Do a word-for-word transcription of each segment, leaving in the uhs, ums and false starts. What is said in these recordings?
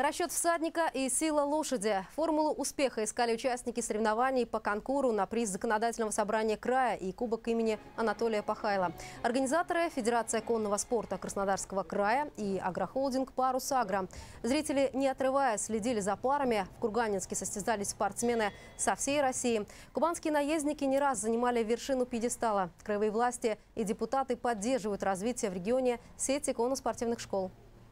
Расчет всадника и сила лошади. Формулу успеха искали участники соревнований по конкуру на приз законодательного собрания края и кубок имени Анатолия Пахайла. Организаторы – Федерация конного спорта Краснодарского края и агрохолдинг «Парус Агро». Зрители, не отрываясь, следили за парами. В Курганинске состязались спортсмены со всей России. Кубанские наездники не раз занимали вершину пьедестала. Краевые власти и депутаты поддерживают развитие в регионе сети конно-спортивных школ.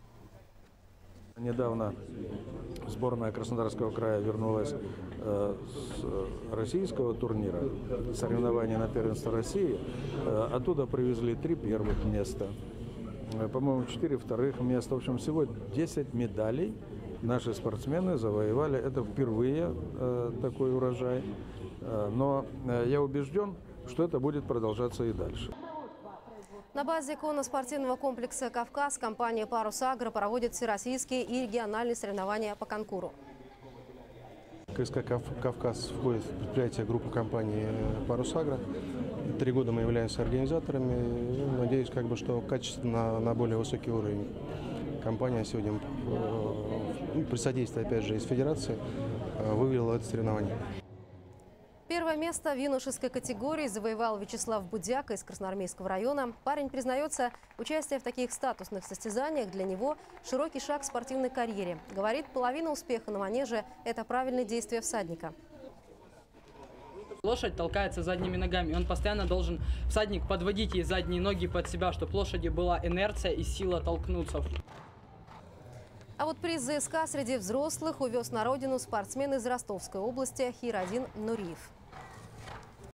Недавно сборная Краснодарского края вернулась э, с российского турнира, соревнований на первенство России. Э, оттуда привезли три первых места, э, по-моему, четыре вторых места. В общем, всего десять медалей наши спортсмены завоевали. Это впервые э, такой урожай. Э, но э, я убежден, что это будет продолжаться и дальше. На базе конно-спортивного комплекса «Кавказ» компания «Парус Агро» проводит всероссийские и региональные соревнования по конкуру. КСК «Кавказ» входит в предприятие группы компании «Парус Агро». Три года мы являемся организаторами. Надеюсь, как бы, что качественно на более высокий уровень. Компания сегодня при содействии, опять же, из Федерации вывела это соревнование. Первое место в юношеской категории завоевал Вячеслав Будяка из Красноармейского района. Парень признается, участие в таких статусных состязаниях для него – широкий шаг в спортивной карьере. Говорит, половина успеха на манеже – это правильные действия всадника. Лошадь толкается задними ногами. Он постоянно должен, всадник, подводить ей задние ноги под себя, чтобы лошади была инерция и сила толкнуться. А вот приз ЗСК среди взрослых увез на родину спортсмен из Ростовской области Хирадин Нуриев.